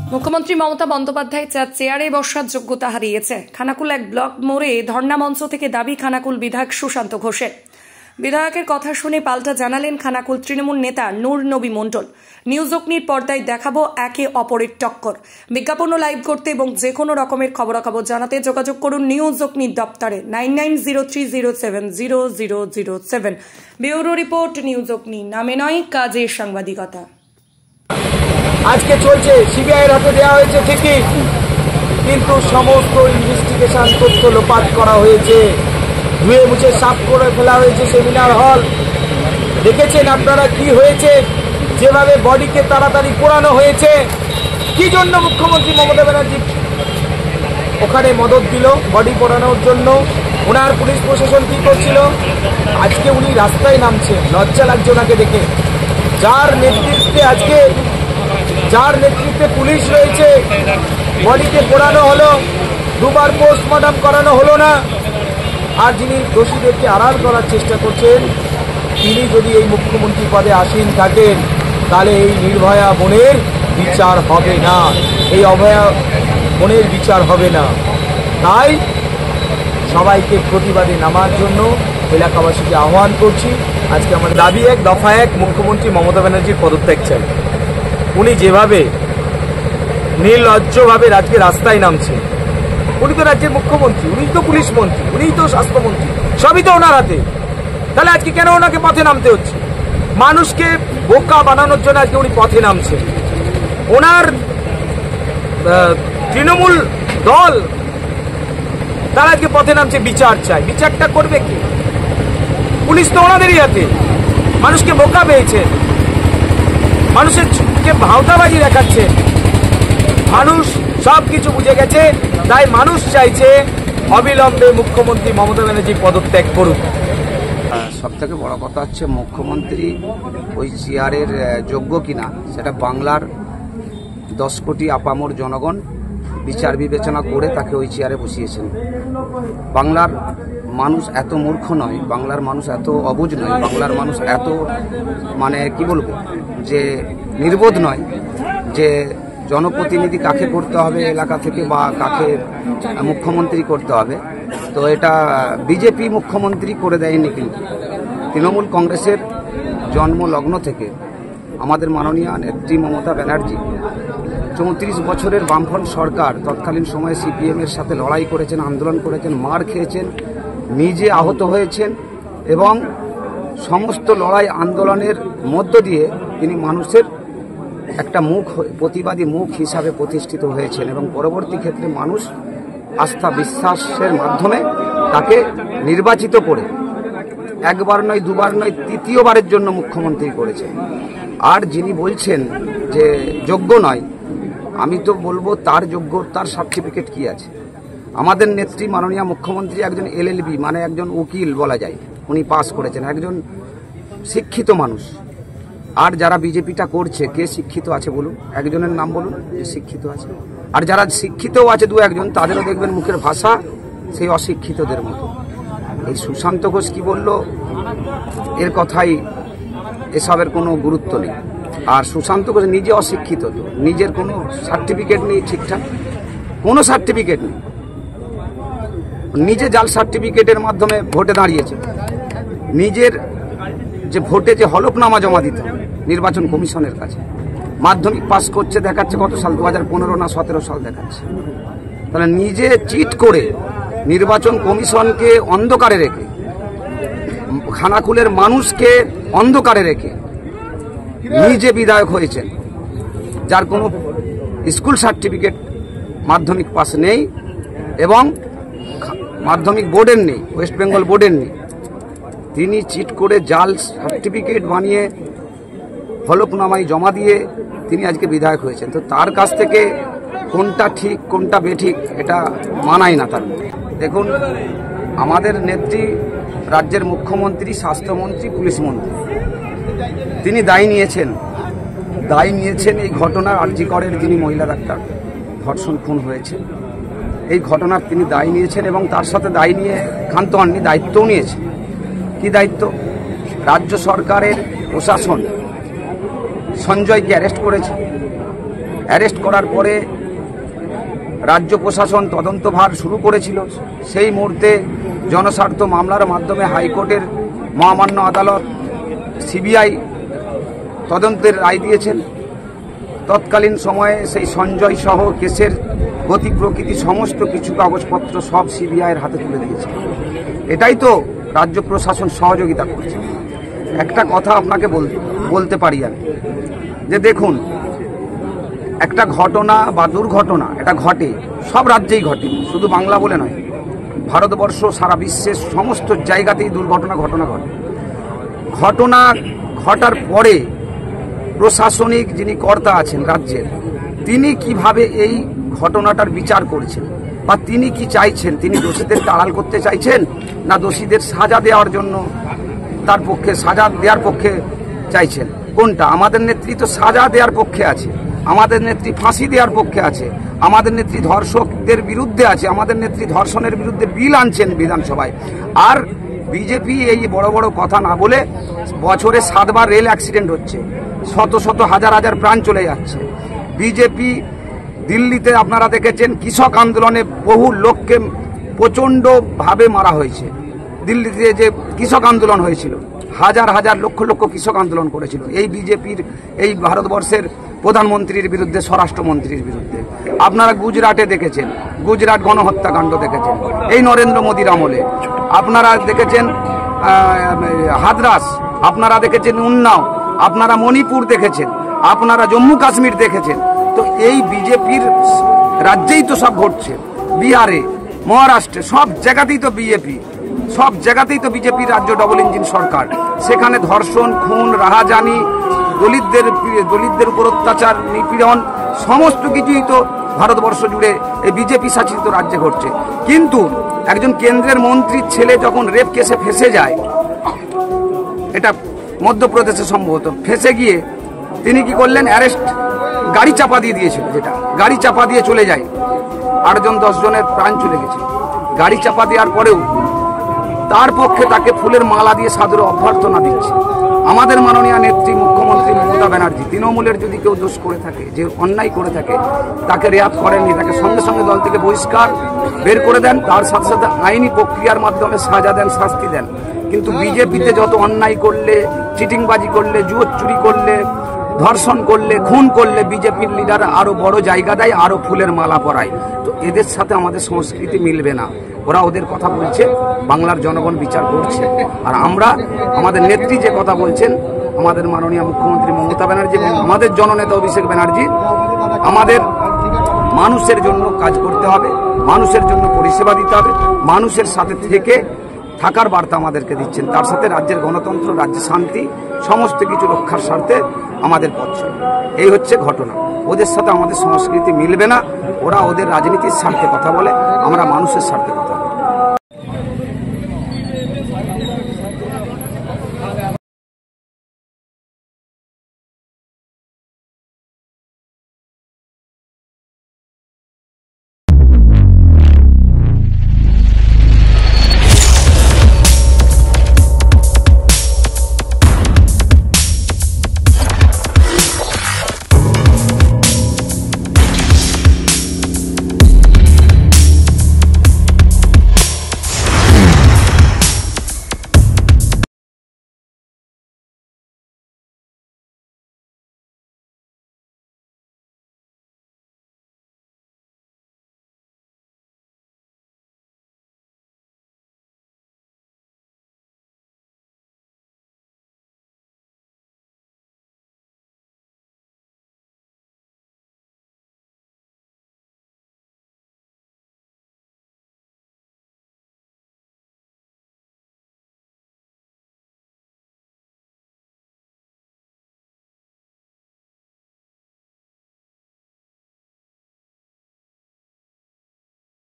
মুখ্যমন্ত্রী মমতা বন্দ্যোপাধ্যায় চেয়ারে বসার যোগ্যতা হারিয়েছে। খানাকুল এক ব্লক মোড়ে ধর্ণা মঞ্চ থেকে দাবি খানাকুল বিধায়ক সুশান্ত ঘোষের। বিধায়কের কথা শুনে পাল্টা জানালেন খানাকুল তৃণমূল নেতা নূর নবী মণ্ডল। নিউজ অগ্নির পর্দায় দেখাবো একে অপরের টক্কর। বিজ্ঞাপন লাইভ করতে এবং যে কোনো রকমের খবরাখবর জানাতে যোগাযোগ করুন নিউজ অগ্নির দপ্তরে 9903070007। ব্যুরো রিপোর্ট, নিউজ অগ্নি, নামে নয় কাজের সাংবাদিকতা। আজকে চলছে, সিবিআইয়ের হাতে দেওয়া হয়েছে ঠিকই, কিন্তু সমস্ত ইনভেস্টিগেশন তথ্য লোপাট করা হয়েছে, ধুয়ে মুছে সাফ করে ফেলা হয়েছে সেমিনার হল। দেখেছেন আপনারা কি হয়েছে, যেভাবে বডিকে তাড়াতাড়ি পোড়ানো হয়েছে। কি জন্য মুখ্যমন্ত্রী মমতা ব্যানার্জি ওখানে মদত দিল বডি পোড়ানোর জন্য? ওনার পুলিশ প্রশাসন কি করছিল? আজকে উনি রাস্তায় নামছে, লজ্জা লাগছে ওনাকে দেখে। যার নেতৃত্বে পুলিশ রয়েছে, বডিকে পোড়ানো হলো, দুবার পোস্টমর্টম করানো হলো না। আর যিনি দোষীদেরকে আড়াল করার চেষ্টা করছেন, তিনি যদি এই মুখ্যমন্ত্রী পদে আসীন থাকেন, তাহলে এই নির্ভয়া বোনের বিচার হবে না, এই অভয়া বোনের বিচার হবে না। তাই সবাইকে প্রতিবাদে নামার জন্য এলাকাবাসীকে আহ্বান করছি। আজকে আমাদের দাবি এক, দফা এক, মুখ্যমন্ত্রী মমতা ব্যানার্জির পদত্যাগ চাই। উনি যেভাবে নির্লজ্জভাবে আজকে রাস্তায় নামছে, উনি তো রাজ্যের মুখ্যমন্ত্রী, উনি তো পুলিশ মন্ত্রী, উনিই তো স্বাস্থ্যমন্ত্রী, সবই তো ওনার হাতে। তাহলে আজকে কেন ওনাকে পথে নামতে হচ্ছে? মানুষকে বোকা বানানোর জন্য আজকে উনি পথে নামছে। ওনার তৃণমূল দল তারা আজকে পথে নামছে, বিচার চায়। বিচারটা করবে কি? পুলিশ তো ওনাদেরই হাতে। মানুষকে বোকা পেয়েছে, মানুষের ভাওতাবাজি দেখাচ্ছে। মানুষ সব কিছু বুঝে গেছে, তাই মানুষ চাইছে অবিলম্বে মুখ্যমন্ত্রী মমতা ব্যানার্জি পদত্যাগ করুক। সব থেকে বড় কথা হচ্ছে, মুখ্যমন্ত্রী ওই চেয়ারের যোগ্য কিনা সেটা বাংলার 10 কোটি আপামর জনগণ বিচার বিবেচনা করে তাকে ওই চেয়ারে বসিয়েছেন। বাংলার মানুষ এত মূর্খ নয়, বাংলার মানুষ এত অবুঝ নয়, বাংলার মানুষ এত কি বলবো যে নির্বোধ নয় যে জনপ্রতিনিধি কাকে করতে হবে এলাকা থেকে বা কাকে মুখ্যমন্ত্রী করতে হবে। তো এটা বিজেপি মুখ্যমন্ত্রী করে দেয়নি, কিন্তু তৃণমূল কংগ্রেসের জন্মলগ্ন থেকে আমাদের মাননীয় নেত্রী মমতা ব্যানার্জি 34 বছরের বামফ্রন্ট সরকার তৎকালীন সময়ে সিপিএমের সাথে লড়াই করেছেন, আন্দোলন করেছেন, মার খেয়েছেন, নিজে আহত হয়েছেন এবং সমস্ত লড়াই আন্দোলনের মধ্য দিয়ে তিনি মানুষের একটা প্রতিবাদী মুখ হিসাবে প্রতিষ্ঠিত হয়েছেন এবং পরবর্তী ক্ষেত্রে মানুষ আস্থা বিশ্বাসের মাধ্যমে তাকে নির্বাচিত করে একবার নয়, দুবার নয়, তৃতীয়বারের জন্য মুখ্যমন্ত্রী করেছেন। আর যিনি বলছেন যে যোগ্য নয়, আমি তো বলবো তার যোগ্যতার সার্টিফিকেট কি আছে? আমাদের নেত্রী মাননীয় মুখ্যমন্ত্রী একজন LLB একজন উকিল বলা যায়, উনি পাস করেছেন, একজন শিক্ষিত মানুষ। আর যারা বিজেপিটা করছে, কে শিক্ষিত আছে বলুন? একজনের নাম বলুন যে শিক্ষিত আছে। আর যারা শিক্ষিতও আছে 2-1জন, তাদেরও দেখবেন মুখের ভাষা সেই অশিক্ষিতদের মতো। এই সুশান্ত ঘোষ কি বলল, এর কথাই এসবের কোনো গুরুত্ব নেই। আর সুশান্ত ঘোষ নিজে অশিক্ষিত, তো নিজের কোনো সার্টিফিকেট নেই, ঠিকঠাক কোনো সার্টিফিকেট নেই, নিজে জাল সার্টিফিকেটের মাধ্যমে ভোটে দাঁড়িয়েছে। নিজের যে ভোটে যে হলফনামা জমা দিত নির্বাচন কমিশনের কাছে, মাধ্যমিক পাস করছে দেখাচ্ছে কত সাল, 2015 না 17 সাল দেখাচ্ছে। তাহলে নিজে চিট করে নির্বাচন কমিশনকে অন্ধকারে রেখে, খানাকুলের মানুষকে অন্ধকারে রেখে নিজে বিধায়ক হয়েছেন, যার কোনো স্কুল সার্টিফিকেট মাধ্যমিক পাস নেই এবং মাধ্যমিক বোর্ডের নেই, ওয়েস্ট বেঙ্গল বোর্ডের নেই। তিনি চিট করে জাল সার্টিফিকেট বানিয়ে হলফনামায় জমা দিয়ে তিনি আজকে বিধায়ক হয়েছেন। তো তার কাছ থেকে কোনটা ঠিক কোনটা বেঠিক এটা মানায় না। তার দেখুন, আমাদের নেত্রী রাজ্যের মুখ্যমন্ত্রী, স্বাস্থ্যমন্ত্রী, পুলিশ মন্ত্রী, তিনি দায়ী নিয়েছেন এই ঘটনার। RG করের যিনি মহিলা ডাক্তার ধর্ষণ খুন হয়েছে, এই ঘটনার তিনি দায়ী নিয়েছেন এবং তার সাথে দায়ী নিয়ে ক্ষান্ত হননি, দায়িত্বও নিয়েছেন। কি দায়িত্ব? রাজ্য সরকারের প্রশাসন সঞ্জয়কে অ্যারেস্ট করেছে, অ্যারেস্ট করার পরে রাজ্য প্রশাসন তদন্তভার শুরু করেছিল। সেই মুহূর্তে জনস্বার্থ মামলার মাধ্যমে হাইকোর্টের মহামান্য আদালত সিবিআই তদন্তের রায় দিয়েছেন। তৎকালীন সময়ে সেই সঞ্জয় সহ কেসের গতি প্রকৃতি সমস্ত কিছু কাগজপত্র সব সিবিআইয়ের হাতে তুলে দিয়েছে। এটাই তো রাজ্য প্রশাসন সহযোগিতা করছে। একটা কথা আপনাকে বলতে পারি আমি, যে দেখুন, একটা ঘটনা বা দুর্ঘটনা এটা ঘটে, সব রাজ্যেই ঘটে, শুধু বাংলা বলে নয়, ভারতবর্ষ সারা বিশ্বের সমস্ত জায়গাতেই দুর্ঘটনা ঘটে। ঘটনা ঘটার পরে প্রশাসনিক যিনি কর্তা আছেন রাজ্যের, তিনি কিভাবে এই ঘটনাটার বিচার করছেন বা তিনি কি চাইছেন? তিনি দোষীদেরকে আড়াল করতে চাইছেন, না দোষীদের সাজা দেওয়ার জন্য তার পক্ষে সাজা দেওয়ার পক্ষে চাইছেন? কোনটা? আমাদের নেত্রী তো সাজা দেওয়ার পক্ষে আছে, আমাদের নেত্রী ফাঁসি দেওয়ার পক্ষে আছে, আমাদের নেত্রী ধর্ষকদের বিরুদ্ধে আছে, আমাদের নেত্রী ধর্ষণের বিরুদ্ধে বিল আনছেন বিধানসভায়। আর বিজেপি এই বড় বড় কথা না বলে বছরে 7 বার রেল অ্যাক্সিডেন্ট হচ্ছে, শত শত হাজার হাজার প্রাণ চলে যাচ্ছে। বিজেপি দিল্লিতে আপনারা দেখেছেন কৃষক আন্দোলনে বহু লোককে প্রচণ্ডভাবে মারা হয়েছে। দিল্লিতে যে কৃষক আন্দোলন হয়েছিল, হাজার হাজার লক্ষ লক্ষ কৃষক আন্দোলন করেছিল এই বিজেপির, এই ভারতবর্ষের প্রধানমন্ত্রীর বিরুদ্ধে, স্বরাষ্ট্রমন্ত্রীর বিরুদ্ধে। আপনারা গুজরাটে দেখেছেন, গুজরাট গণহত্যাকাণ্ড দেখেছেন এই নরেন্দ্র মোদীর আমলে। আপনারা দেখেছেন হাদরাস, আপনারা দেখেছেন উন্নাও, আপনারা মণিপুর দেখেছেন, আপনারা জম্মু কাশ্মীর দেখেছেন। তো এই বিজেপির রাজ্যেই তো সব ঘটছে, বিহারে, মহারাষ্ট্রে, সব জায়গাতেই তো বিজেপি, সব জায়গাতেই তো বিজেপির রাজ্য ডবল ইঞ্জিন সরকার। সেখানে ধর্ষণ, খুন, রাহাজানি, দলিতদের উপর অত্যাচার, নিপীড়ন, সমস্ত কিছুই তো ভারতবর্ষ জুড়ে এই বিজেপি শাসিত রাজ্যে ঘটছে। কিন্তু একজন কেন্দ্রের মন্ত্রীর ছেলে যখন রেপ কেসে ফেঁসে যায়, এটা মধ্যপ্রদেশে সম্ভবত, ফেঁসে গিয়ে তিনি কি করলেন? অ্যারেস্ট, গাড়ি চাপা দিয়ে দিয়েছিল, যেটা গাড়ি চাপা দিয়ে চলে যায়, 8 জন 10 জনের প্রাণ চলে গেছে। গাড়ি চাপা দেওয়ার পরেও তার পক্ষে তাকে ফুলের মালা দিয়ে সাদরে অভ্যর্থনা দিচ্ছে আমাদের মাননীয় নেত্রী মুখ্যমন্ত্রী মমতা ব্যানার্জি। তৃণমূলের যদি কেউ দোষ করে থাকে, যে অন্যায় করে থাকে, তাকে রেয়াত করেননি, তাকে সঙ্গে সঙ্গে দল থেকে বহিষ্কার বের করে দেন, তার সাথে সাথে আইনি প্রক্রিয়ার মাধ্যমে সাজা দেন, শাস্তি দেন। কিন্তু বিজেপিতে যত অন্যায় করলে, চিটিংবাজি করলে, জুয়ো চুরি করলে, ধর্ষণ করলে, খুন করলে, বিজেপির লিডার আরো বড় জায়গা দেয়, আরো ফুলের মালা পরায়। তো এদের সাথে আমাদের সংস্কৃতি মিলবে না। ওরা ওদের কথা বলছে, বাংলার জনগণ বিচার করছে। আর আমরা, আমাদের নেত্রী যে কথা বলছেন, আমাদের মাননীয় মুখ্যমন্ত্রী মমতা ব্যানার্জি এবং আমাদের জননেতা অভিষেক ব্যানার্জি, আমাদের মানুষের জন্য কাজ করতে হবে, মানুষের জন্য পরিষেবা দিতে হবে, মানুষের সাথে থেকে থাকার বার্তা আমাদেরকে দিচ্ছেন। তার সাথে রাজ্যের গণতন্ত্র, রাজ্যের শান্তি, সমস্ত কিছু রক্ষার স্বার্থে আমাদের পথ চলে। এই হচ্ছে ঘটনা। ওদের সাথে আমাদের সংস্কৃতি মিলবে না। ওরা ওদের রাজনীতির স্বার্থে কথা বলে, আমরা মানুষের স্বার্থে কথা বলি।